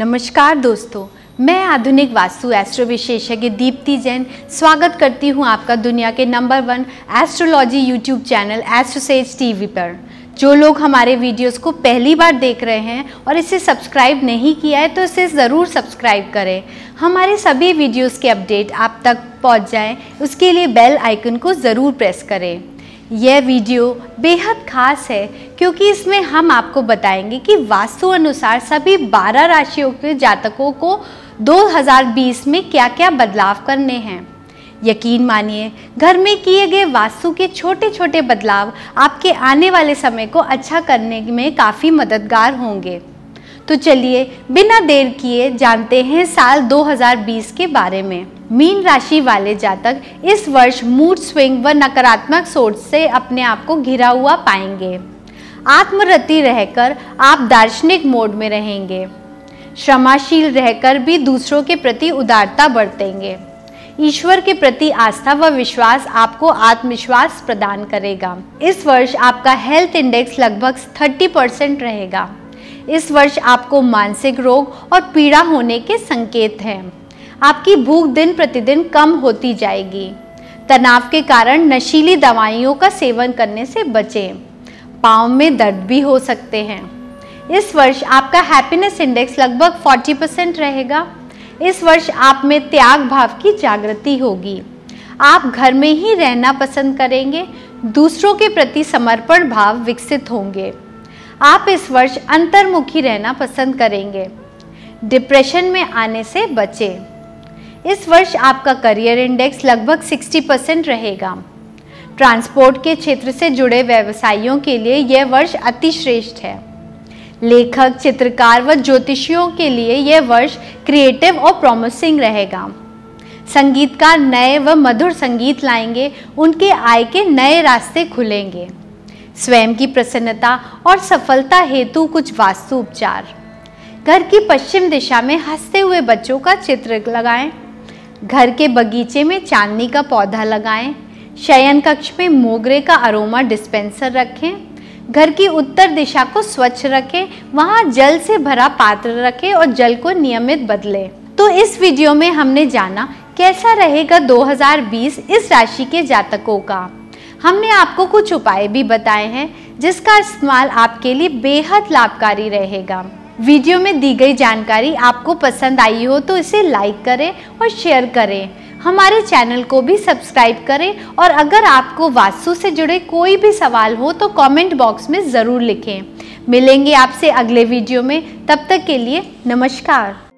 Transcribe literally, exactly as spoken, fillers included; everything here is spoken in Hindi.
नमस्कार दोस्तों, मैं आधुनिक वास्तु एस्ट्रो विशेषज्ञ दीप्ति जैन स्वागत करती हूं आपका दुनिया के number one astrology YouTube channel Astrosage TV पर। जो लोग हमारे वीडियोस को पहली बार देख रहे हैं और इसे सब्सक्राइब नहीं किया है तो इसे ज़रूर सब्सक्राइब करें। हमारे सभी वीडियोस के अपडेट आप तक पहुंच जाएं, उसके लिए बेल आइकन को ज़रूर प्रेस करें। यह वीडियो बेहद खास है क्योंकि इसमें हम आपको बताएंगे कि वास्तु अनुसार सभी बारह राशियों के जातकों को दो हज़ार बीस में क्या क्या बदलाव करने हैं। यकीन मानिए, घर में किए गए वास्तु के छोटे छोटे बदलाव आपके आने वाले समय को अच्छा करने में काफ़ी मददगार होंगे। तो चलिए बिना देर किए जानते हैं साल दो हज़ार बीस के बारे में। मीन राशि वाले जातक इस वर्ष मूड स्विंग व नकारात्मक सोच से अपने आप को घिरा हुआ पाएंगे। आत्मरति रहकर आप दार्शनिक मोड में रहेंगे। क्षमाशील रहकर भी दूसरों के प्रति उदारता बरतेंगे। ईश्वर के प्रति आस्था व विश्वास आपको आत्मविश्वास प्रदान करेगा। इस वर्ष आपका हेल्थ इंडेक्स लगभग तीस परसेंट रहेगा। इस वर्ष आपको मानसिक रोग और पीड़ा होने के संकेत हैं। आपकी भूख दिन प्रतिदिन कम होती जाएगी। तनाव के कारण नशीली दवाइयों का सेवन करने से बचें। पाँव में दर्द भी हो सकते हैं। इस वर्ष आपका हैप्पीनेस इंडेक्स लगभग चालीस परसेंट रहेगा। इस वर्ष आप में त्याग भाव की जागृति होगी। आप घर में ही रहना पसंद करेंगे। दूसरों के प्रति समर्पण भाव विकसित होंगे। आप इस वर्ष अंतर्मुखी रहना पसंद करेंगे। डिप्रेशन में आने से बचें। इस वर्ष आपका करियर इंडेक्स लगभग साठ परसेंट रहेगा। ट्रांसपोर्ट के क्षेत्र से जुड़े व्यवसायियों के लिए यह वर्ष अति श्रेष्ठ है। लेखक, चित्रकार व ज्योतिषियों के लिए यह वर्ष क्रिएटिव और प्रॉमिसिंग रहेगा। संगीतकार नए व मधुर संगीत लाएंगे। उनके आय के नए रास्ते खुलेंगे। स्वयं की प्रसन्नता और सफलता हेतु कुछ वास्तु उपचार। घर की पश्चिम दिशा में हंसते हुए बच्चों का चित्र लगाएं। घर के बगीचे में चांदनी का पौधा लगाएं। शयन कक्ष में मोगरे का अरोमा डिस्पेंसर रखें। घर की उत्तर दिशा को स्वच्छ रखें। वहां जल से भरा पात्र रखें और जल को नियमित बदलें। तो इस वीडियो में हमने जाना कैसा रहेगा दो हज़ार बीस इस राशि के जातकों का। हमने आपको कुछ उपाय भी बताए हैं जिसका इस्तेमाल आपके लिए बेहद लाभकारी रहेगा। वीडियो में दी गई जानकारी आपको पसंद आई हो तो इसे लाइक करें और शेयर करें। हमारे चैनल को भी सब्सक्राइब करें और अगर आपको वास्तु से जुड़े कोई भी सवाल हो तो कमेंट बॉक्स में ज़रूर लिखें। मिलेंगे आपसे अगले वीडियो में। तब तक के लिए नमस्कार।